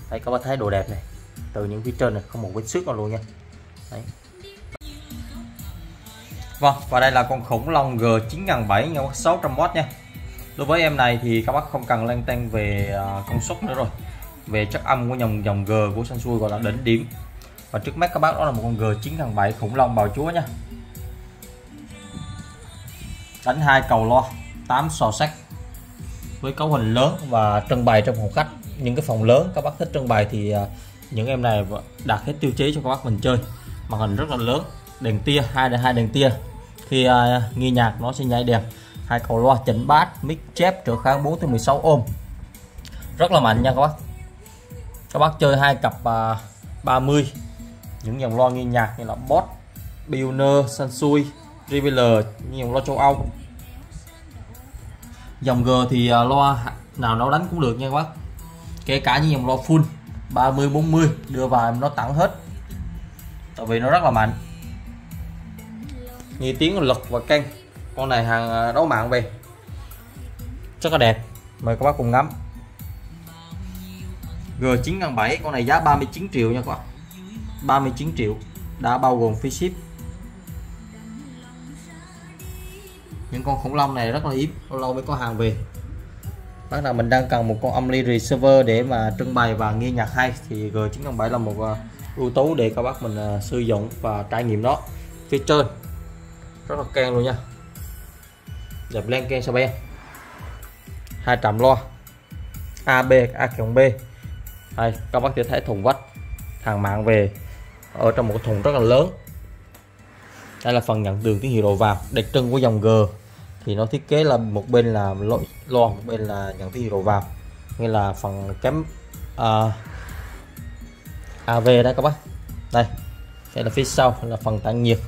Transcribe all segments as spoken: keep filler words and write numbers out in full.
Đây các bác thấy độ đẹp này, từ những phía trên này không một vết xước nào luôn nha. Đấy. Vâng, và đây là con khủng long G chín nghìn bảy trăm nha, sáu trăm oát nha. Đối với em này thì các bác không cần lăn tăn về công suất nữa rồi, về chất âm của dòng dòng G của Sansui gọi là đỉnh điểm. Và trước mắt các bác đó là một con G chín nghìn bảy trăm khủng long bào chúa nha. Đánh hai cầu loa tám sò sắt với cấu hình lớn và trưng bày trong phòng khách. Những cái phòng lớn các bác thích trưng bày thì những em này đạt hết tiêu chí cho các bác mình chơi. Màn hình rất là lớn, đèn tia hai đến hai đèn tia, khi uh, nghe nhạc nó sẽ nhảy đèn. Hai cầu loa chỉnh bass, mic chép, trở kháng bốn tới mười sáu ohm, rất là mạnh nha các bác. Các bác chơi hai cặp uh, ba mươi những dòng loa nghe nhạc như là Boss, Pioneer, Sansui, Revealer, những dòng loa châu Âu. Dòng G thì uh, loa nào nó đánh cũng được nha các bác, kể cả những dòng loa full ba mươi bốn mươi đưa vào nó tặng hết, tại vì nó rất là mạnh. Nghe tiếng lực và căng. Con này hàng đấu mạng về, rất là đẹp, mời các bác cùng ngắm. G chín nghìn bảy trăm, con này giá ba mươi chín triệu nha các bác, ba mươi chín triệu đã bao gồm phí ship. Những con khủng long này rất là hiếm, lâu lâu mới có hàng về. Bác nào mình đang cần một con âm ly receiver để mà trưng bày và nghe nhạc hay thì G chín nghìn bảy trăm là một ưu tố để các bác mình sử dụng và trải nghiệm nó. Phía trên rất là keng luôn nha, đẹp len keng sao ben, hai trạm loa A B A cộng B. Đây các bác sẽ thấy thùng vách hàng mạng về ở trong một cái thùng rất là lớn. Đây là phần nhận đường tín hiệu đầu vào. Đặc trưng của dòng G thì nó thiết kế là một bên là loa, một bên là nhận tín hiệu đầu vào, nghĩa là phần kém uh, a vê đó các bác. Đây đây là phía sau là phần tản nhiệt.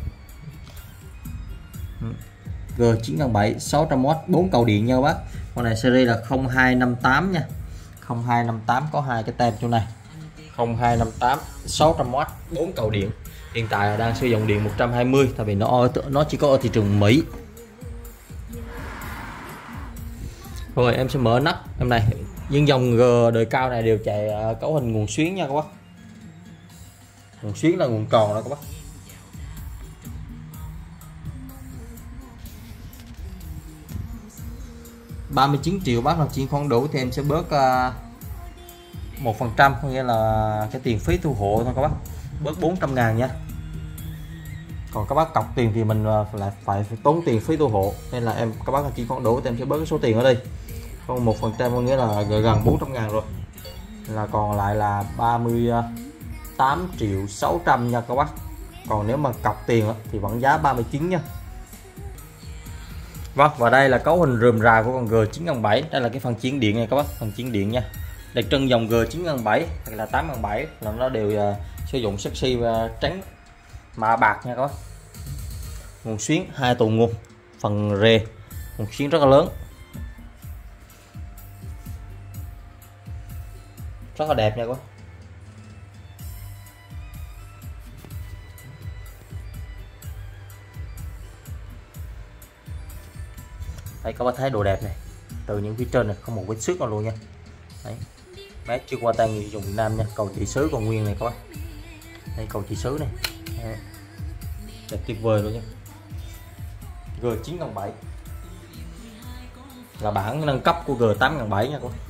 G chín nghìn bảy trăm sáu trăm oát, bốn cầu điện nha các bác. Con này series là không hai năm tám nha, không hai năm tám có hai cái tem chỗ này, không hai năm tám sáu trăm oát, bốn cầu điện. Hiện tại đang sử dụng điện một trăm hai mươi, tại vì nó nó chỉ có ở thị trường Mỹ. Rồi em sẽ mở nắp em này. Nhưng dòng G đời cao này đều chạy cấu hình nguồn xuyến nha các bác. Nguồn xuyến là nguồn tròn đó các bác. ba mươi chín triệu bác nào chuyển khoản đủ thì em sẽ bớt một phần trăm, có nghĩa là cái tiền phí thu hộ thôi các bác, bớt bốn trăm ngàn nha. Còn các bác cọc tiền thì mình lại phải, phải tốn tiền phí thu hộ, nên là em các bác chuyển khoản đủ thì em sẽ bớt cái số tiền ở đây, còn một phần trăm có nghĩa là gần bốn trăm ngàn rồi, là còn lại là ba mươi tám triệu sáu trăm nha các bác. Còn nếu mà cọc tiền thì vẫn giá ba mươi chín nha. Vâng, và đây là cấu hình rườm rà của con G chín nghìn bảy trăm. Đây là cái phần chuyển điện này các bác, phần chuyển điện nha. Đặc trưng dòng G chín nghìn bảy trăm hay là tám nghìn bảy trăm là nó đều uh, sử dụng sexy và trắng mạ bạc nha các bác. Nguồn xuyến hai tù nguồn, phần rê nguồn xuyến rất là lớn, rất là đẹp nha các bác. Đây các bác thấy độ đẹp này, từ những phía trên này không một vết xước nào luôn nha. Đấy, mát chưa qua tay người dùng Việt Nam nha. Cầu chỉ sứ còn nguyên này các bác. Đây cầu chỉ sứ này. Đấy, đẹp tuyệt vời luôn nha. G chín nghìn bảy trăm là bản nâng cấp của G tám nghìn bảy trăm nha các bác.